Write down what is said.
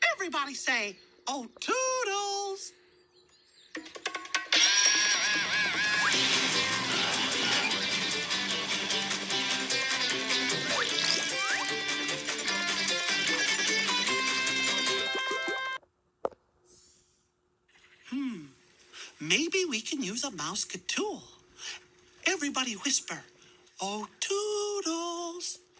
Everybody say, oh, toodles. Maybe we can use a mouse tool. Everybody whisper, oh, toodles.